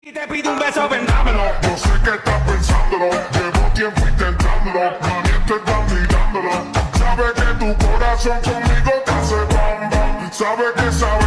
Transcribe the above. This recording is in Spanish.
Y te pido un beso, vendámelo. Yo sé que estás pensándolo, llevo tiempo intentándolo, mami, te estás mirándolo. Sabe que tu corazón conmigo te hace bam bam, sabe que sabe